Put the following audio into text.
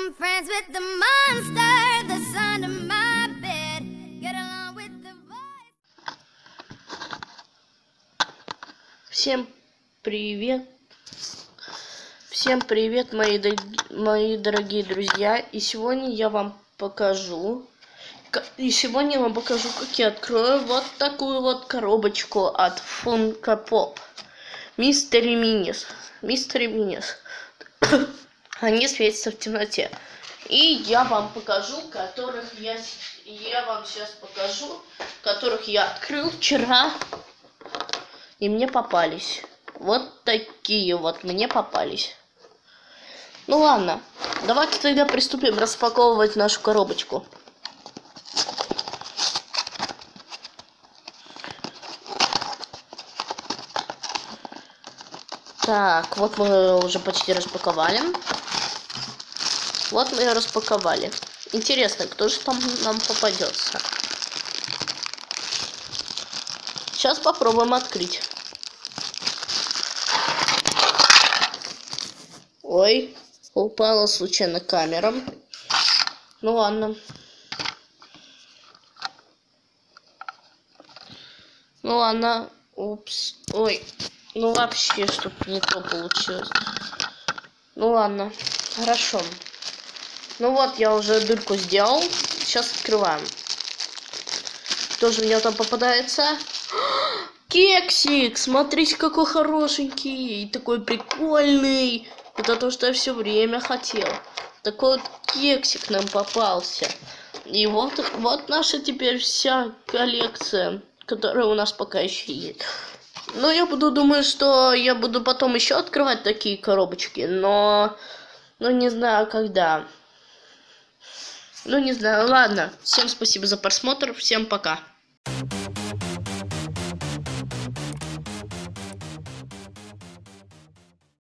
I'm friends with the monster that's under my bed. Get along with the voice. Всем привет! Всем привет, мои дорогие друзья! И сегодня я вам покажу, как я открою вот такую вот коробочку от Funko Pop. Мистери Минис. Они светятся в темноте. И я вам покажу, которых я вам сейчас покажу, которых я открыл вчера. И мне попались. Вот такие вот мне попались. Ну ладно, давайте тогда приступим распаковывать нашу коробочку. Так, вот мы уже почти распаковали. Вот мы ее распаковали. Интересно, кто же там нам попадется? Сейчас попробуем открыть. Ой, упала случайно камера. Ну ладно. Ну ладно. Упс. Ой. Ну вообще что-то не то получилось. Ну ладно. Хорошо. Ну вот, я уже дырку сделал. Сейчас открываем. Кто же у него там попадается? Кексик! Смотрите, какой хорошенький. И такой прикольный. Это то, что я все время хотел. Такой вот кексик нам попался. И вот наша теперь вся коллекция, которая у нас пока еще есть. Ну, думаю, что я буду потом еще открывать такие коробочки, но не знаю когда. Ну, не знаю, ладно. Всем спасибо за просмотр, всем пока.